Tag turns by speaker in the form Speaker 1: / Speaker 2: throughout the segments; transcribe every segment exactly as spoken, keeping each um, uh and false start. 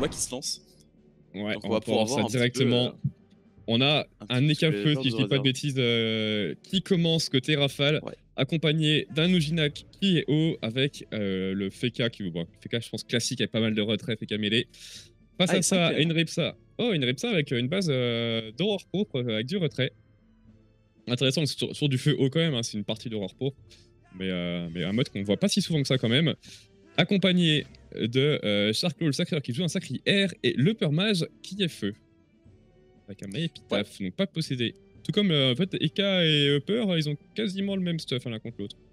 Speaker 1: combat qui se lance.
Speaker 2: Ouais,
Speaker 1: Donc
Speaker 2: on,
Speaker 1: on va pouvoir voir
Speaker 2: ça
Speaker 1: un
Speaker 2: directement.
Speaker 1: petit peu, euh,
Speaker 2: On a
Speaker 1: un
Speaker 2: un
Speaker 1: petit peu
Speaker 2: Nekafeu,
Speaker 1: les
Speaker 2: si je
Speaker 1: joueurs
Speaker 2: dis
Speaker 1: de
Speaker 2: pas de
Speaker 1: réserve.
Speaker 2: bêtises, euh, qui commence côté Rafale,
Speaker 1: Ouais.
Speaker 2: accompagné d'un Ujinak qui est haut avec euh, le Feka qui bon, Feka je pense classique avec pas mal de retraits, Feka mêlé. Face
Speaker 1: Ah,
Speaker 2: à
Speaker 1: et
Speaker 2: ça,
Speaker 1: cinq P M.
Speaker 2: une Ripsa. Oh, une Ripsa avec une base euh, d'horreur pourpre avec du retrait. Intéressant sur, sur du feu haut quand même, hein, c'est une partie d'horreur pourpre. Mais, euh, mais un mode qu'on voit pas si souvent que ça quand même. Accompagné de euh, Sharklaw, le Sacreur qui joue un Sacri air et le Permage qui est feu. Avec un mail épitaphe, ouais. Donc pas possédé. Tout comme euh, en fait Eka et Upper, ils ont quasiment le même stuff l'un contre l'autre.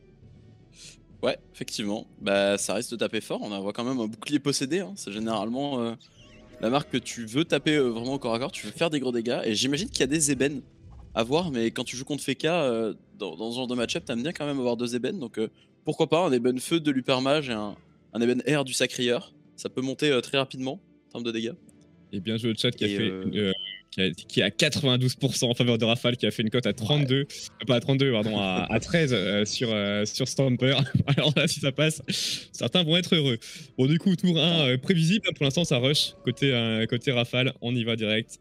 Speaker 1: Ouais, effectivement. Bah ça risque de taper fort, on voit quand même un bouclier possédé, hein. C'est généralement euh, la marque que tu veux taper euh, vraiment au corps à corps, tu veux faire des gros dégâts. Et j'imagine qu'il y a des ébènes à voir, mais quand tu joues contre Feka, euh, dans, dans ce genre de match-up, t'aimes bien quand même avoir deux ébènes. Donc euh, pourquoi pas un ébène feu de l'Hypermage et un, un ébène air du Sacrieur. Ça peut monter euh, très rapidement en termes de dégâts.
Speaker 2: Et bien joué au chat qui a
Speaker 1: et
Speaker 2: fait...
Speaker 1: euh...
Speaker 2: Euh, qui, a, qui est à quatre-vingt-douze pour cent en faveur de Rafale, qui a fait une cote à trente-deux, ouais. euh, pas à trente-deux, pardon, à, à treize euh, sur, euh, sur Stamper. Alors là, si ça passe, certains vont être heureux. Bon, du coup, tour un, euh, prévisible. Pour l'instant, ça rush côté, euh, côté Rafale. On y va direct.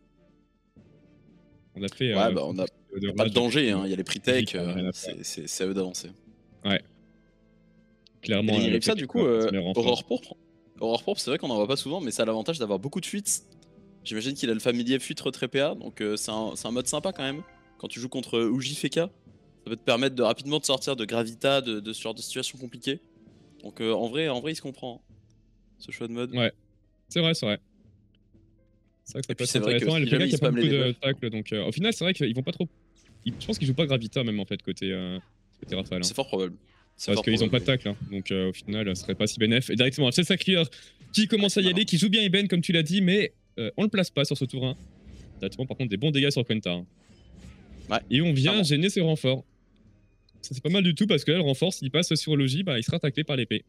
Speaker 2: On a fait.
Speaker 1: Ouais,
Speaker 2: euh,
Speaker 1: bah, on a,
Speaker 2: de
Speaker 1: y a pas de danger, hein. Il y a les pre-tech,
Speaker 2: euh,
Speaker 1: c'est à eux d'avancer.
Speaker 2: Ouais. Clairement.
Speaker 1: Et euh, ça, du coup, euh, Aurore Pourpre, Aurore Pourpre, c'est vrai qu'on en voit pas souvent, mais ça a l'avantage d'avoir beaucoup de fuites. J'imagine qu'il a le familier fuite retrait P A, donc euh, c'est un, un mode sympa quand même. Quand tu joues contre Uji Feka, ça peut te permettre de rapidement te sortir de Gravita, de, de ce genre de situation compliquée. Donc euh, en vrai, en vrai, il se comprend, hein, ce choix de mode.
Speaker 2: Ouais, c'est vrai, c'est vrai. C'est vrai que ça
Speaker 1: Et
Speaker 2: peut
Speaker 1: puis
Speaker 2: être intéressant.
Speaker 1: si
Speaker 2: Et le Feka qui a pas beaucoup de tacles, donc euh, au final, c'est vrai qu'ils vont pas trop. Ils, je pense qu'ils jouent pas Gravita même en fait côté, euh, côté Rafale. Hein.
Speaker 1: C'est fort probable.
Speaker 2: Parce qu'ils ont pas de tacle, hein. Donc euh, au final, ça serait pas si bénéf. Et directement, c'est le Sacrieur qui commence à y aller, qui joue bien Eben comme tu l'as dit, mais euh, on le place pas sur ce tour un. Directement, par contre, des bons dégâts sur Quenta. Hein.
Speaker 1: Ouais,
Speaker 2: et on vient
Speaker 1: clairement.
Speaker 2: gêner ses renforts. Ça c'est pas mal du tout parce que là, le renfort, s'il passe sur Logi, bah, il sera taclé par l'épée.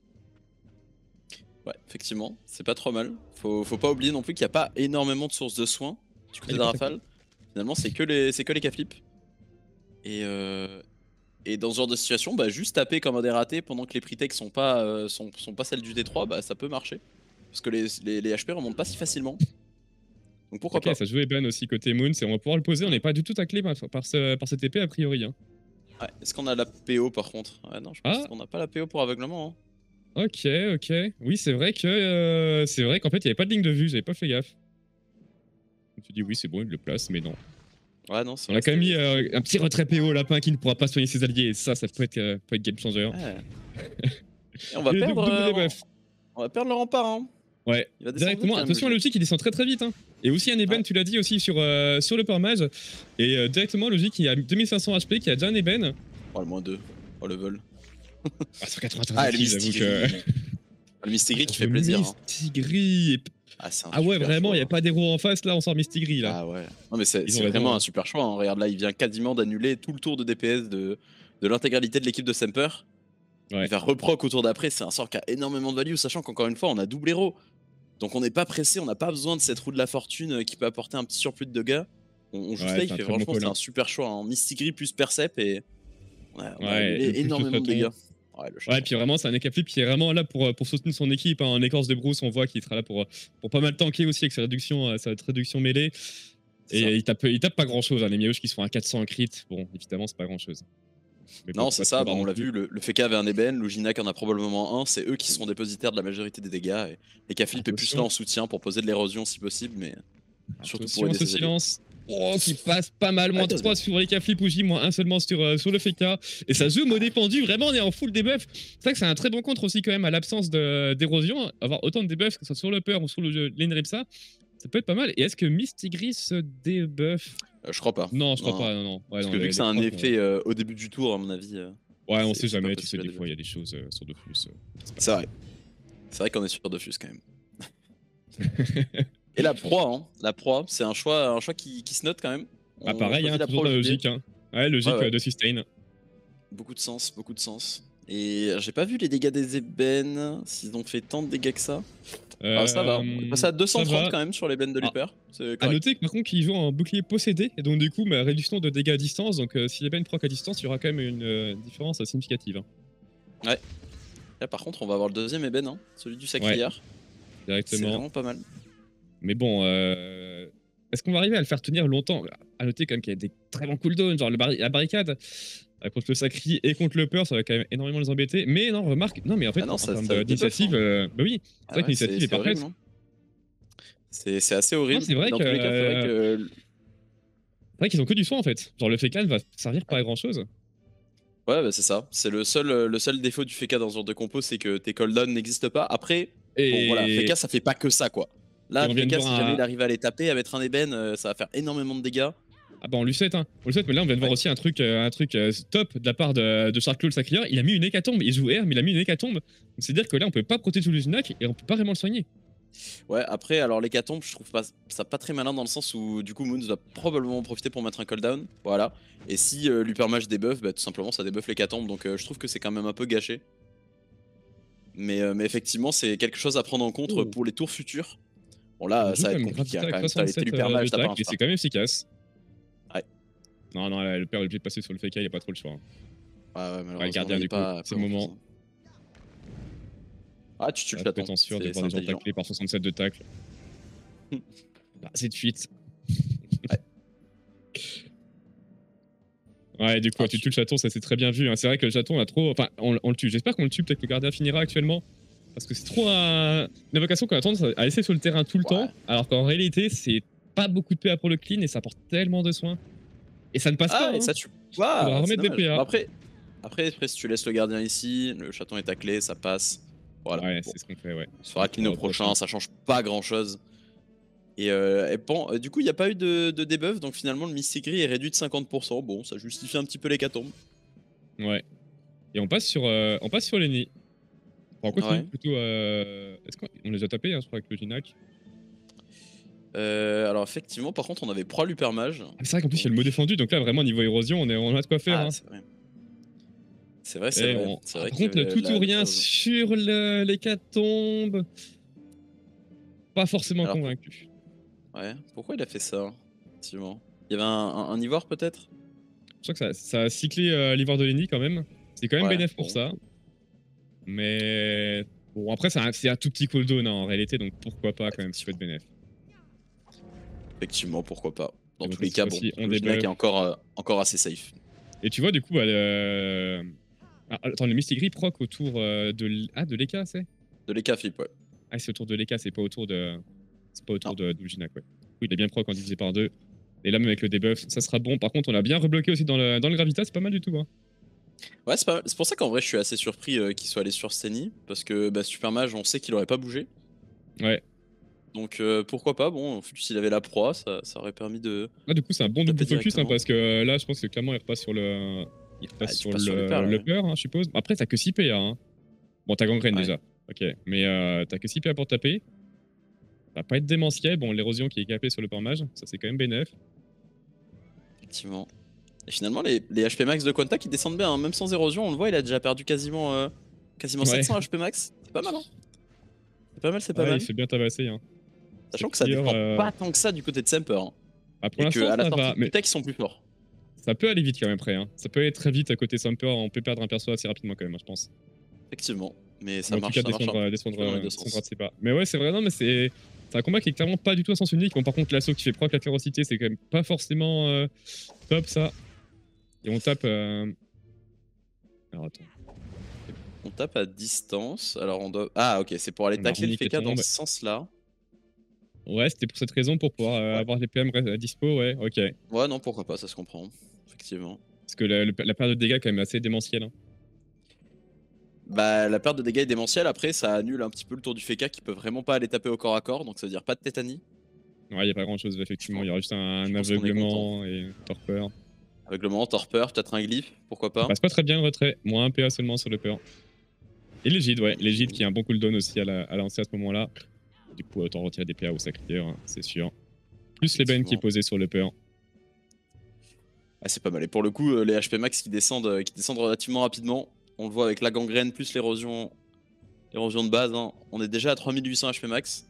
Speaker 1: Ouais, effectivement, c'est pas trop mal. Faut, faut pas oublier non plus qu'il n'y a pas énormément de sources de soins du côté de Rafale. Finalement, c'est que les, c'est que les K-flips. Et, euh, et dans ce genre de situation, bah, juste taper comme un dératé pendant que les pre-tech sont pas, euh, sont, sont pas celles du D trois, bah, ça peut marcher. Parce que les, les, les H P remontent pas si facilement. Donc pourquoi
Speaker 2: okay,
Speaker 1: pas.
Speaker 2: Ça joue Eben aussi côté Moon, on va pouvoir le poser, on n'est pas du tout taclé par, par, ce, par cette épée a priori. Hein.
Speaker 1: Ouais, est-ce qu'on a la P O par contre? Ouais, non, je pense ah. qu'on n'a pas la P O pour aveuglement. Hein.
Speaker 2: Ok, ok. Oui, c'est vrai que euh, c'est vrai qu'en fait, il n'y avait pas de ligne de vue, j'avais pas fait gaffe. Tu dis oui, c'est bon, il le place, mais non.
Speaker 1: Ouais, non,
Speaker 2: on a quand même mis euh, un petit retrait P O, lapin qui ne pourra pas soigner ses alliés, et ça, ça peut être, euh, peut être game changer.
Speaker 1: Ouais. Et on va et perdre. Euh, on, on va perdre le rempart. Hein.
Speaker 2: Ouais, directement. Attention à Logic, il descend très très vite. Hein. Et aussi un Eben, ouais. Tu l'as dit aussi sur, euh, sur le Permage. Et euh, directement, Logic, qui a deux mille cinq cents H P, qui a déjà un Eben.
Speaker 1: Oh, le moins deux. Oh, le vol.
Speaker 2: Ah, sur quatre-vingt-treize
Speaker 1: ah, le Mistigris. Que... le Mistigris qui fait plaisir.
Speaker 2: Mistigris. Hein.
Speaker 1: Ah,
Speaker 2: ah ouais, vraiment, il n'y a pas d'héros en face, là, on sort Mistigris, là.
Speaker 1: Ah ouais. Non, mais c'est vraiment un super choix. Hein. Regarde, là, il vient quasiment d'annuler tout le tour de D P S de, de l'intégralité de l'équipe de Semper. Ouais. Il va reproc au tour d'après, c'est un sort qui a énormément de value, sachant qu'encore une fois, on a double héros. Donc on n'est pas pressé, on n'a pas besoin de cette roue de la fortune qui peut apporter un petit surplus de dégâts. On, on joue ouais, safe et franchement, c'est un super choix. Hein. Mistigris plus Percep et on a, on a ouais, énormément de dégâts.
Speaker 2: Ouais, le ouais, puis vraiment, c'est un Ekaflip qui est vraiment là pour, pour soutenir son équipe. Hein. En écorce de brousse, on voit qu'il sera là pour, pour pas mal tanker aussi avec sa réduction, sa réduction mêlée. Et il tape, il tape pas grand chose. Hein. Les Miaouches qui sont à quatre cents en crit, bon, évidemment, c'est pas grand chose.
Speaker 1: Mais non, c'est ça, bah, on l'a vu, le, le Feka avait un Eben, Luginak en a probablement un, c'est eux qui sont dépositaires de la majorité des dégâts. Et, et K-Flip est plus là en soutien pour poser de l'érosion si possible, mais surtout pour aider
Speaker 2: ce silence. Oh, qui passe pas mal, moins trois sur les K-Flip Uji, moins un seulement sur, euh, sur le Feka. Et ça joue mot défendu, vraiment on est en full debuff. C'est vrai que c'est un très bon contre aussi quand même à l'absence d'érosion. Avoir autant de debuffs, que ce soit sur le Peur ou sur le Lenripsa, ça peut être pas mal. Et est-ce que Mistigris se débuff?
Speaker 1: euh, Je crois pas.
Speaker 2: Non, je crois
Speaker 1: non.
Speaker 2: pas, non, non. Ouais,
Speaker 1: Parce
Speaker 2: non,
Speaker 1: que
Speaker 2: les,
Speaker 1: vu que c'est un effet euh, au début du tour, à mon avis. Euh,
Speaker 2: ouais, on sait jamais, tu sais, des fois il y a des choses euh, sur Dofus. Euh,
Speaker 1: c'est vrai. C'est vrai qu'on est sur Dofus quand même. Et la proie, hein. La proie, c'est un choix, un choix qui, qui se note quand même.
Speaker 2: Ah, pareil, hein, toujours la logique. Hein. Ouais, logique ouais, ouais. de sustain.
Speaker 1: Beaucoup de sens, beaucoup de sens. Et j'ai pas vu les dégâts des ébènes, s'ils ont fait tant de dégâts que ça. Euh, ah, ça va, on est passé à deux cent trente quand même sur l'ébène de l'Hyper.
Speaker 2: Ah, à noter que par contre, qu'ils jouent en bouclier possédé, et donc du coup, bah, réduction de dégâts à distance. Donc euh, si l'ébène proc à distance, il y aura quand même une euh, différence significative. Hein.
Speaker 1: Ouais. Là par contre, on va avoir le deuxième ébène, hein, celui du Sacrière.
Speaker 2: Ouais.
Speaker 1: C'est
Speaker 2: directement.
Speaker 1: vraiment pas mal.
Speaker 2: Mais bon, euh, est-ce qu'on va arriver à le faire tenir longtemps? À noter quand même qu'il y a des très bons cooldowns, genre le barri la barricade euh, contre le Sacri et contre le Peur, ça va quand même énormément les embêter. Mais non, remarque, non mais en
Speaker 1: Ah
Speaker 2: fait,
Speaker 1: non,
Speaker 2: en
Speaker 1: ça,
Speaker 2: termes
Speaker 1: ça
Speaker 2: de-
Speaker 1: débuff,
Speaker 2: d'initiative,
Speaker 1: hein.
Speaker 2: euh, bah oui, c'est
Speaker 1: Ah
Speaker 2: vrai que
Speaker 1: ouais, c'est
Speaker 2: l'initiative est
Speaker 1: c'est horrible.
Speaker 2: parfaite.
Speaker 1: Hein. C'est c'est assez
Speaker 2: Non,
Speaker 1: horrible.
Speaker 2: c'est vrai
Speaker 1: Dans
Speaker 2: que,
Speaker 1: tous les cas, c'est vrai
Speaker 2: euh,
Speaker 1: que.
Speaker 2: c'est vrai qu'ils ont que du soin en fait. Genre le fécal va servir pas
Speaker 1: Ouais,
Speaker 2: à grand chose.
Speaker 1: ouais bah, c'est ça. C'est le seul, euh, le seul défaut du F K dans ce genre de compo, c'est que tes cooldowns n'existent pas. Après, bon voilà,
Speaker 2: Et,
Speaker 1: F K ça fait pas que ça quoi.
Speaker 2: et
Speaker 1: Là,
Speaker 2: on vient de
Speaker 1: F K,
Speaker 2: voir
Speaker 1: si jamais
Speaker 2: un.
Speaker 1: il arrive à les taper, à mettre un ébène, euh, ça va faire énormément de dégâts.
Speaker 2: Ah bah on lui souhaite, hein. On lui souhaite, mais là on vient de voir
Speaker 1: Ouais,
Speaker 2: aussi un truc, euh, un truc euh, top de la part de, de Sharklo le Sacrieur. Il a mis une hécatombe, il joue R, mais il a mis une hécatombe. Donc c'est-à-dire que là on peut pas protéger le Junak et on peut pas vraiment le soigner.
Speaker 1: ouais, après, alors l'hécatombe, je trouve pas, ça pas très malin dans le sens où du coup Moons va probablement en profiter pour mettre un cooldown. Voilà. Et si euh, l'hypermage débuff, bah, tout simplement ça débuff l'hécatombe. Donc euh, je trouve que c'est quand même un peu gâché. Mais, euh, mais effectivement, c'est quelque chose à prendre en compte
Speaker 2: Oh.
Speaker 1: pour les tours futurs. Bon
Speaker 2: On
Speaker 1: là,
Speaker 2: joue
Speaker 1: ça va
Speaker 2: quand
Speaker 1: être
Speaker 2: même
Speaker 1: compliqué hein,
Speaker 2: Gravita
Speaker 1: quand
Speaker 2: avec
Speaker 1: même. T'as les
Speaker 2: soixante-sept euh, de
Speaker 1: l'hypermage, t'as pas un
Speaker 2: tac et
Speaker 1: super.
Speaker 2: c'est quand même efficace.
Speaker 1: Ouais.
Speaker 2: Non, non, le père est obligé de passer sur le F K, il a pas trop le choix. Hein.
Speaker 1: Ouais, ouais,
Speaker 2: Ouais, le
Speaker 1: malheureusement,
Speaker 2: gardien
Speaker 1: il est
Speaker 2: du coup,
Speaker 1: pas,
Speaker 2: c'est
Speaker 1: pas
Speaker 2: le
Speaker 1: grand chose.
Speaker 2: moment.
Speaker 1: Ah, tu tues
Speaker 2: Ah,
Speaker 1: le
Speaker 2: peut
Speaker 1: chaton.
Speaker 2: être sûr de
Speaker 1: C'est
Speaker 2: voir des gens
Speaker 1: intelligent.
Speaker 2: taclés par soixante-sept de tacle. Bah, c'est de fuite.
Speaker 1: Ouais.
Speaker 2: Ouais, du coup,
Speaker 1: Ah,
Speaker 2: tu
Speaker 1: tu-
Speaker 2: tues le chaton, ça c'est très bien vu. Hein. C'est vrai que le chaton, on a trop. Enfin, on, on le tue. J'espère qu'on le tue. Peut-être que le gardien finira actuellement. Parce que c'est trop un... une invocation qu'on a tendance à laisser sur le terrain tout le
Speaker 1: Ouais.
Speaker 2: temps. Alors qu'en réalité, c'est pas beaucoup de P A pour le clean et ça apporte tellement de soins. Et ça ne passe
Speaker 1: Ah,
Speaker 2: pas.
Speaker 1: et
Speaker 2: Hein.
Speaker 1: ça tue.
Speaker 2: Faudra
Speaker 1: Waouh, c'est
Speaker 2: remettre des
Speaker 1: dommage.
Speaker 2: P A.
Speaker 1: Bon, après, après, après, si tu laisses le gardien ici, le chaton est taclé, ça passe. Voilà.
Speaker 2: Ouais,
Speaker 1: Bon.
Speaker 2: c'est ce qu'on fait, ouais.
Speaker 1: On se fera clean au
Speaker 2: Au prochain.
Speaker 1: prochain, ça change pas grand chose. Et, euh, et bon, euh, du coup, il n'y a pas eu de, de debuff, donc finalement, le Mystic Gris est réduit de cinquante pour cent. Bon, ça justifie un petit peu l'hécatombe.
Speaker 2: Ouais. Et on passe sur, euh, on passe sur Lenny. Enfin, on continue
Speaker 1: Ouais.
Speaker 2: plutôt. Euh... Est-ce qu'on les a tapés, hein, je crois, avec le Ginac.
Speaker 1: Euh, alors, effectivement, par contre, on avait Pro l'Hypermage.
Speaker 2: Ah, c'est vrai qu'en plus, il y a le mot défendu, donc là, vraiment, niveau érosion, on, est, on a de quoi faire.
Speaker 1: Ah,
Speaker 2: Hein.
Speaker 1: c'est vrai. C'est vrai, c'est
Speaker 2: Et
Speaker 1: vrai.
Speaker 2: on...
Speaker 1: C'est
Speaker 2: ah,
Speaker 1: vrai
Speaker 2: par
Speaker 1: que
Speaker 2: contre, le tout
Speaker 1: la-
Speaker 2: ou
Speaker 1: la
Speaker 2: rien
Speaker 1: érosion.
Speaker 2: sur le- l'hécatombe. Pas forcément
Speaker 1: Alors,
Speaker 2: convaincu.
Speaker 1: ouais, pourquoi il a fait ça effectivement. Il y avait un, un, un ivoire peut-être.
Speaker 2: Je crois que ça, ça a cyclé euh, l'ivoire de Lenny quand même. C'est quand même
Speaker 1: Ouais,
Speaker 2: bénéf pour
Speaker 1: bon.
Speaker 2: ça. Mais bon, après, c'est un, c'est un tout petit cooldown hein, en réalité, donc pourquoi pas quand même, ça peut être bénéf.
Speaker 1: Effectivement, pourquoi pas. Dans
Speaker 2: Et
Speaker 1: tous
Speaker 2: donc,
Speaker 1: les
Speaker 2: cette
Speaker 1: cas, bon,
Speaker 2: fois-ci, on
Speaker 1: le Ginac
Speaker 2: débuff.
Speaker 1: est encore, euh, encore assez safe.
Speaker 2: Et tu vois, du coup, bah, le... ah, attends, le Mystic Grip proc autour euh, de l- ah, de l'E K, c'est
Speaker 1: De l'E K flip, ouais.
Speaker 2: Ah, c'est autour de l'E K, c'est pas autour de c'est pas autour
Speaker 1: Non.
Speaker 2: de, de Ginac, ouais. Oui, il est bien proc en divisé par deux. Et là, même avec le debuff, ça sera bon. Par contre, on a bien rebloqué aussi dans le, dans le Gravita, c'est pas mal du tout. Hein.
Speaker 1: Ouais, c'est pas- c'est pour ça qu'en vrai, je suis assez surpris euh, qu'il soit allé sur Steny. Parce que bah, Super Mage, on sait qu'il aurait pas bougé.
Speaker 2: Ouais.
Speaker 1: Donc euh, pourquoi pas, bon, en plus, s'il avait la proie, ça, ça aurait permis de.
Speaker 2: Ah, du coup, c'est un bon
Speaker 1: Taper
Speaker 2: double focus hein,
Speaker 1: directement.
Speaker 2: parce que euh, là, je pense que clairement, il repasse sur le. Il repasse
Speaker 1: Ah, tu
Speaker 2: sur,
Speaker 1: passes
Speaker 2: le,
Speaker 1: sur le père, là,
Speaker 2: le
Speaker 1: ouais.
Speaker 2: peur, hein, je suppose. Après, t'as que six P A. Hein. Bon, t'as gangrène
Speaker 1: Ouais.
Speaker 2: déjà. Ok. Mais euh, t'as que six P A pour taper. Ça va pas être démentiel. Bon, l'érosion qui est capée sur le port mage, ça c'est quand même bénef.
Speaker 1: Effectivement. Et finalement, les, les H P max de Quanta qui descendent bien, hein. Même sans érosion, on le voit, il a déjà perdu quasiment, euh, quasiment
Speaker 2: Ouais.
Speaker 1: sept cents H P max. C'est pas mal, hein. C'est pas mal, c'est pas
Speaker 2: Ouais,
Speaker 1: mal.
Speaker 2: il fait bien tabasser. Hein.
Speaker 1: Sachant que ça
Speaker 2: Clear,
Speaker 1: dépend
Speaker 2: euh,
Speaker 1: pas tant que ça du côté de Semper. Hein.
Speaker 2: Ah, pour
Speaker 1: Et que
Speaker 2: l'instant,
Speaker 1: à la
Speaker 2: ça
Speaker 1: sortie
Speaker 2: va.
Speaker 1: de
Speaker 2: Mais
Speaker 1: Tech, ils sont plus forts.
Speaker 2: ça peut aller vite quand même après. Hein. Ça peut aller très vite à côté Samper. On peut perdre un perso assez rapidement quand même, hein, je pense.
Speaker 1: Effectivement. Mais ça
Speaker 2: Mais en
Speaker 1: marche,
Speaker 2: tout
Speaker 1: ça
Speaker 2: cas,
Speaker 1: marche.
Speaker 2: descendre,
Speaker 1: un
Speaker 2: euh,
Speaker 1: peu
Speaker 2: descendre,
Speaker 1: dans les
Speaker 2: euh,
Speaker 1: deux
Speaker 2: descendre
Speaker 1: sens.
Speaker 2: c'est pas. Mais ouais, c'est vrai, non, mais c'est. C'est un combat qui est clairement pas du tout à sens unique. Bon, par contre, l'assaut qui fait proc la férocité, c'est quand même pas forcément euh, top ça. Et on tape. Euh... Alors attends.
Speaker 1: On tape à distance. Alors on doit. Ah, ok, c'est pour aller
Speaker 2: On a
Speaker 1: tacler le
Speaker 2: Runic qui
Speaker 1: F K dans
Speaker 2: tombe.
Speaker 1: ce sens-là.
Speaker 2: Ouais, c'était pour cette raison, pour pouvoir euh,
Speaker 1: Ouais.
Speaker 2: avoir les P M à dispo, ouais, ok.
Speaker 1: Ouais, non, pourquoi pas, ça se comprend. Effectivement.
Speaker 2: Parce que la, le- la perte de dégâts est quand même assez démentielle. Hein.
Speaker 1: Bah, la perte de dégâts est démentielle. Après, ça annule un petit peu le tour du F K qui peut vraiment pas aller taper au corps à corps. Donc ça veut dire pas de tétanie.
Speaker 2: Ouais, y a pas grand chose, effectivement. Il y aura juste un,
Speaker 1: je
Speaker 2: un
Speaker 1: pense qu'on est
Speaker 2: aveuglement et torpeur.
Speaker 1: Avec le moment, torpeur, peut-être un glyphe, pourquoi pas.
Speaker 2: Ça passe pas très bien le retrait. Moins un P A seulement sur le peur. Et l'égide, ouais. L'égide qui a un bon cooldown aussi à, la, à lancer à ce moment-là. Du coup, autant retirer des P A au sacrifieur, hein, c'est sûr. Plus l'ébène qui est
Speaker 1: Effectivement.
Speaker 2: posé sur le peur.
Speaker 1: Ah, c'est pas mal. Et pour le coup, euh, les H P max qui descendent, euh, qui descendent relativement rapidement. On le voit avec la gangrène plus l'érosion l'érosion de base. Hein. On est déjà à trois mille huit cents H P max.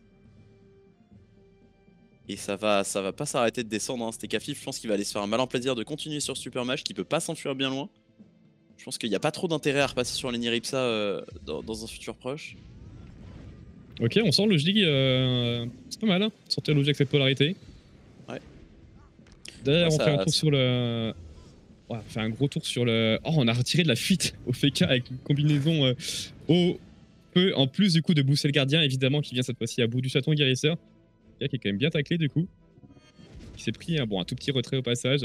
Speaker 1: Et ça va, ça va pas s'arrêter de descendre. Hein. C'était Kafif, je pense qu'il va aller se faire un malin plaisir de continuer sur Super Mage, qui peut pas s'enfuir bien loin. Je pense qu'il n'y a pas trop d'intérêt à repasser sur les Niripsa euh, dans, dans un futur proche.
Speaker 2: Ok, on sort le Jig, euh, c'est pas mal, hein. Sortir le Jig avec cette polarité.
Speaker 1: Ouais.
Speaker 2: D'ailleurs,
Speaker 1: Ouais,
Speaker 2: on fait un
Speaker 1: ça,
Speaker 2: tour
Speaker 1: ça-
Speaker 2: sur le... Ouais, on fait un gros tour sur le... Oh, on a retiré de la fuite au F K avec une combinaison euh, au feu, en plus du coup de booster le gardien, évidemment, qui vient cette fois-ci à bout du chaton guérisseur. Qui est quand même bien taclé du coup. Qui s'est pris un, bon, un tout petit retrait au passage.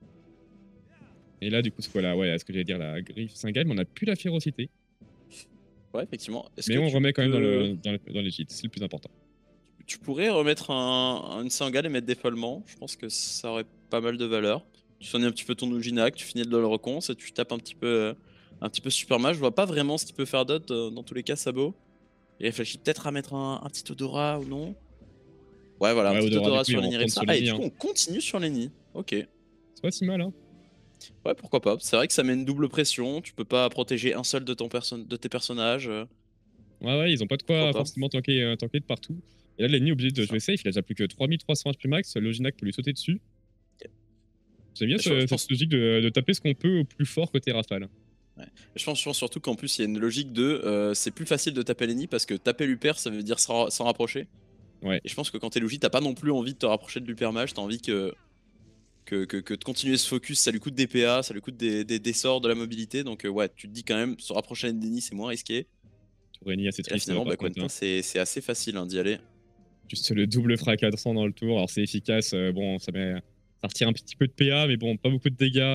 Speaker 2: Et là, du coup, c'est quoi là? Ouais, ce que j'allais dire, la griffe Singale, mais on a plus la férocité.
Speaker 1: Ouais, effectivement. Est-ce
Speaker 2: Mais
Speaker 1: que
Speaker 2: on
Speaker 1: tu
Speaker 2: remet quand même dans,
Speaker 1: peux...
Speaker 2: le, dans, le, dans les cheats, c'est le plus important.
Speaker 1: Tu pourrais remettre un, une Sangale et mettre des follements. Je pense que ça aurait pas mal de valeur. Tu soignes un petit peu ton Ujinac, tu finis de le reconce et tu tapes un petit peu, euh, un petit peu Super Mage. Je vois pas vraiment ce qu'il peut faire d'autre euh, dans tous les cas, Sabo. Il réfléchit peut-être à mettre un, un petit Odora ou non. Ouais, voilà, un
Speaker 2: Ouais,
Speaker 1: petit
Speaker 2: Odora, du
Speaker 1: Odora
Speaker 2: coup, il
Speaker 1: sur
Speaker 2: va en
Speaker 1: Lenny
Speaker 2: prendre
Speaker 1: Ripsa.
Speaker 2: sur
Speaker 1: Ah, et
Speaker 2: Lenny.
Speaker 1: du
Speaker 2: Hein.
Speaker 1: coup, on continue sur Lenny. Ok.
Speaker 2: C'est pas si mal, hein.
Speaker 1: Ouais, pourquoi pas. C'est vrai que ça met une double pression. Tu peux pas protéger un seul de, ton perso de tes personnages. euh,
Speaker 2: Ouais, ouais, ils ont pas de
Speaker 1: Pourquoi
Speaker 2: quoi
Speaker 1: pas.
Speaker 2: forcément tanker, euh, tanker de partout. Et là, Lenny est obligé de
Speaker 1: C'est ça.
Speaker 2: jouer safe, il a déjà plus que trois mille trois cents H P max, le Ginac peut lui sauter dessus.
Speaker 1: Ok.
Speaker 2: J'aime bien
Speaker 1: Je, je
Speaker 2: ce- cette
Speaker 1: pense.
Speaker 2: logique de, de taper ce qu'on peut au plus fort côté rafale.
Speaker 1: Ouais. Je pense, je pense surtout qu'en plus il y a une logique de euh, c'est plus facile de taper Lenny parce que taper l'Uper ça veut dire s'en s'en rapprocher.
Speaker 2: Ouais,
Speaker 1: Et je pense que quand t'es Luigi, t'as pas non plus envie de te rapprocher de l'Uper Mage, t'as envie que, que, que, que de continuer ce focus, ça lui coûte des P A, ça lui coûte des, des, des sorts, de la mobilité. Donc euh, ouais, tu te dis quand même se rapprocher de Lenny c'est moins risqué.
Speaker 2: Lenny assez
Speaker 1: Et là
Speaker 2: triste euh,
Speaker 1: finalement,
Speaker 2: par
Speaker 1: bah,
Speaker 2: contre.
Speaker 1: Quentin
Speaker 2: Hein.
Speaker 1: c'est c'est assez facile hein, d'y aller.
Speaker 2: Juste le double fracassant dans le tour, alors c'est efficace, euh, bon, ça, met, ça retire un petit peu de P A, mais bon, pas beaucoup de dégâts.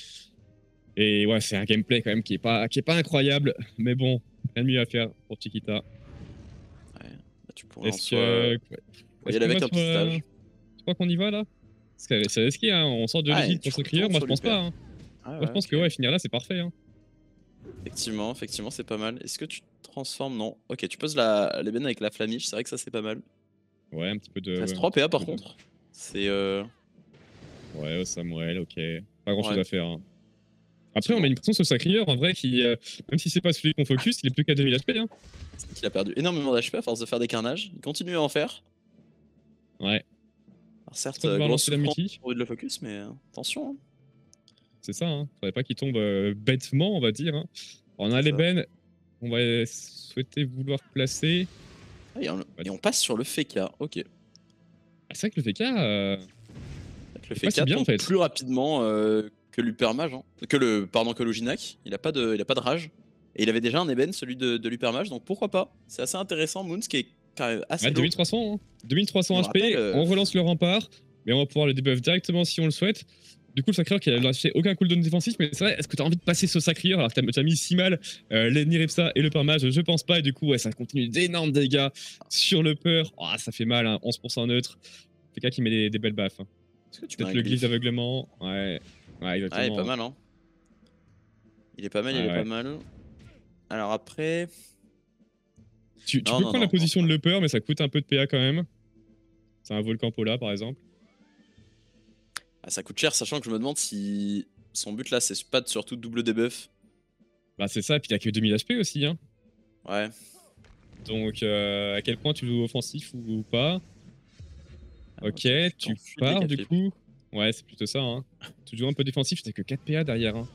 Speaker 2: Et ouais, c'est un gameplay quand même qui est pas, qui est pas incroyable, mais bon, rien de mieux à faire pour Chiquita.
Speaker 1: Ouais. Là, tu pourrais en
Speaker 2: Est-ce
Speaker 1: soi euh,
Speaker 2: que.
Speaker 1: y
Speaker 2: Est-ce
Speaker 1: aller
Speaker 2: qu'on va
Speaker 1: avec un
Speaker 2: sur.
Speaker 1: petit
Speaker 2: Euh...
Speaker 1: stage.
Speaker 2: Tu crois qu'on y va là? Parce que c'est risqué, hein, on sort de
Speaker 1: Ah, et
Speaker 2: l'égide
Speaker 1: tu
Speaker 2: pour ce crieur,
Speaker 1: retournes
Speaker 2: moi
Speaker 1: sur
Speaker 2: je pense
Speaker 1: l'Uper.
Speaker 2: pas. Hein.
Speaker 1: Ah
Speaker 2: Moi je
Speaker 1: ouais,
Speaker 2: pense
Speaker 1: ok.
Speaker 2: que ouais, finir là c'est parfait. Hein.
Speaker 1: Effectivement, effectivement, c'est pas mal. Est-ce que tu te transformes? Non. Ok, tu poses la l'ébène avec la flamiche, c'est vrai que ça c'est pas mal.
Speaker 2: Ouais, un petit peu de.
Speaker 1: Il
Speaker 2: Ouais,
Speaker 1: reste
Speaker 2: un
Speaker 1: trois
Speaker 2: petit
Speaker 1: P A par
Speaker 2: peu de...
Speaker 1: contre. C'est euh...
Speaker 2: Ouais, au Samuel, ok. Pas grand chose
Speaker 1: Ouais,
Speaker 2: à faire. Hein. Après, on met
Speaker 1: effectivement.
Speaker 2: une pression sur sa crieur en vrai qui, euh, même si c'est pas celui qu'on focus, il est plus qu'à deux mille H P. Hein.
Speaker 1: C'est qu'il a perdu énormément d'H P à force de faire des carnages. Il continue à en faire.
Speaker 2: Ouais.
Speaker 1: Alors
Speaker 2: C'est
Speaker 1: certes,
Speaker 2: pas
Speaker 1: euh,
Speaker 2: devoir
Speaker 1: grosse
Speaker 2: lancer la
Speaker 1: souffrance
Speaker 2: multi.
Speaker 1: pour de le focus, mais euh, attention. Hein.
Speaker 2: C'est ça, hein. Faudrait pas qu'il tombe euh, bêtement, on va dire. Hein. On a
Speaker 1: C'est ça.
Speaker 2: l'ébène. On va souhaiter vouloir placer.
Speaker 1: Ah, et, on,
Speaker 2: Ouais.
Speaker 1: et on passe sur le Feka. Ok.
Speaker 2: Ah, c'est vrai que le F K, euh,
Speaker 1: Le
Speaker 2: c'est pas si
Speaker 1: Feka
Speaker 2: bien en
Speaker 1: tombe
Speaker 2: fait.
Speaker 1: plus rapidement euh, que l'Upermage. Hein. Que le, pardon, que le Ginac. Il a pas de, il a pas de rage. Et il avait déjà un ébène, celui de, de l'Upermage. Donc pourquoi pas. C'est assez intéressant. Moons qui est quand même assez
Speaker 2: Ouais,
Speaker 1: low.
Speaker 2: deux mille trois cents, hein.
Speaker 1: Mais
Speaker 2: deux mille trois cents
Speaker 1: on rappelle.
Speaker 2: H P,
Speaker 1: Euh,
Speaker 2: on relance le rempart, mais on va pouvoir le debuff directement si on le souhaite. Du coup, le Sacrieur qui a lâché aucun cooldown défensif, mais c'est vrai, est-ce que t'as envie de passer ce Sacrieur alors que t'as mis si mal euh, Lenny Repsa et le Permage? Je pense pas, et du coup, ouais, ça continue d'énormes dégâts sur le peur. Oh, ça fait mal, hein, onze pour cent neutre. F K qui met des, des belles baffes. Hein.
Speaker 1: Est-ce que tu mets
Speaker 2: Peut-être
Speaker 1: un
Speaker 2: le glyphe
Speaker 1: glyphe?
Speaker 2: d'aveuglement, ouais, ouais,
Speaker 1: Ah, il est pas
Speaker 2: exactement.
Speaker 1: mal. Hein. Il est pas mal,
Speaker 2: Ouais,
Speaker 1: il est pas
Speaker 2: ouais.
Speaker 1: mal. Alors après.
Speaker 2: Tu, tu
Speaker 1: Non,
Speaker 2: peux
Speaker 1: non,
Speaker 2: prendre la
Speaker 1: non, non.
Speaker 2: position de le peur, mais ça coûte un peu de P A quand même. C'est un volcan Pola, par exemple.
Speaker 1: Ah, ça coûte cher, sachant que je me demande si son but là, c'est pas de surtout double debuff.
Speaker 2: Bah, c'est ça, puis t'as que deux mille H P aussi, hein.
Speaker 1: Ouais.
Speaker 2: Donc, euh, à quel point tu joues offensif ou, ou pas?
Speaker 1: Ah,
Speaker 2: Ok,
Speaker 1: tu
Speaker 2: tu
Speaker 1: t'enfuis des
Speaker 2: pars du
Speaker 1: cafés.
Speaker 2: coup. Ouais, c'est plutôt ça. Hein. Tu joues un peu défensif, t'as que quatre P A derrière. Hein.